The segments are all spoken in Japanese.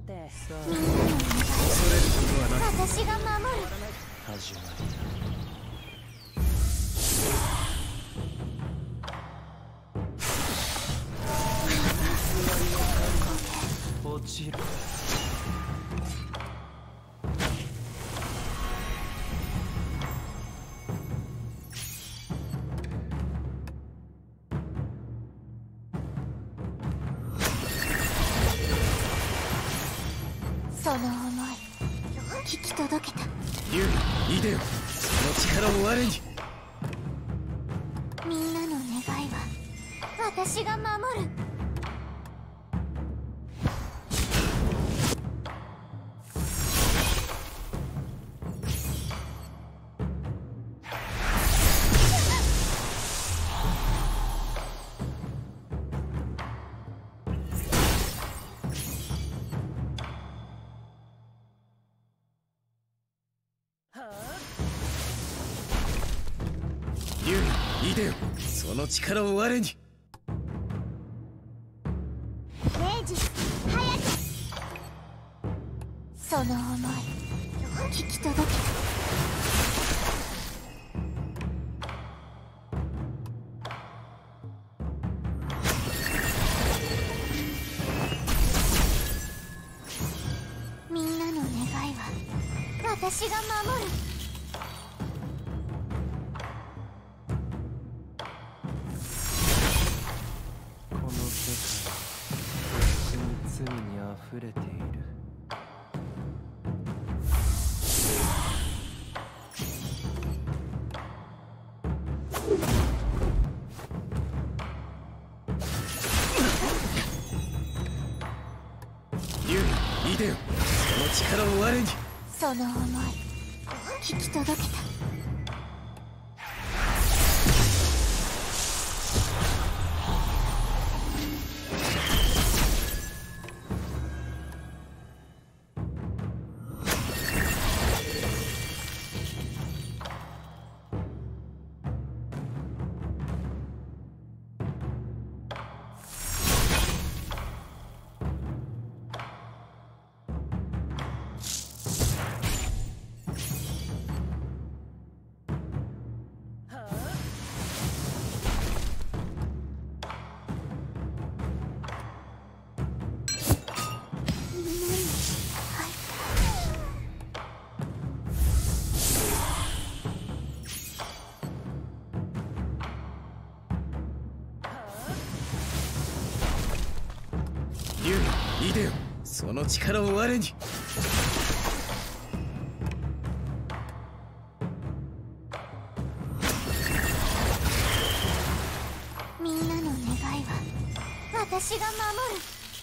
て。 みんなの願い恐れることはない。 私が守る。 始まりだ。落ちる。 その思い聞き届けた。 ユウ、イデオ、その力を我に。 みんなの願いは私が守る。 ユウ、イデオ、その力を我に。 明治早く。その思い聞き届けた。みんなの願いは私が守る。 この世界罪にあふれている。ユウ、イデオ、その力を我に。 その思い聞き届けた。 ユウ、イデオ、その力を我に。 みんなの願いは私が守る。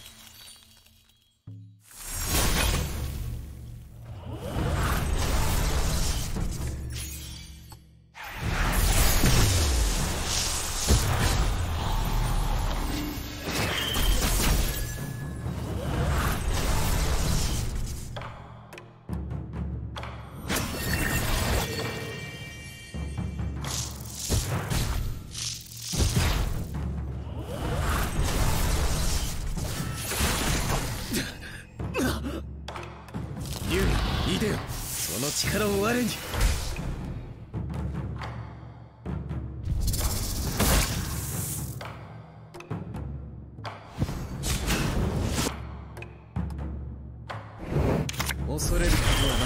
ユウ、イデオ、その力を我に。恐れることはない。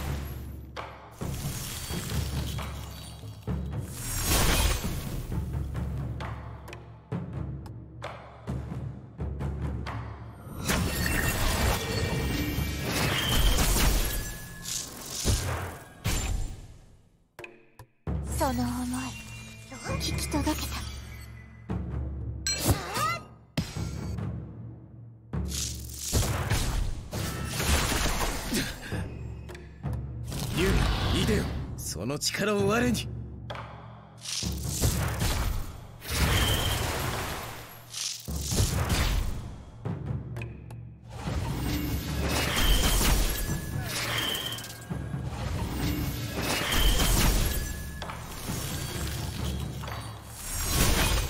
その思い聞き届けた。 ユウ、イデオ、その力を我に。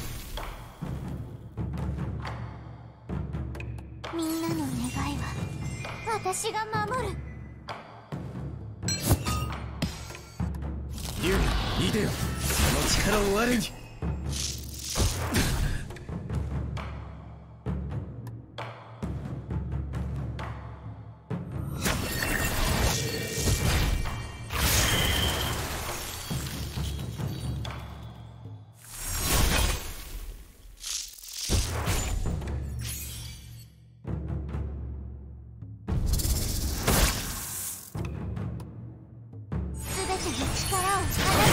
みんなの願いは私が守る。 竜いでよ、その力を我に。 全ての力を放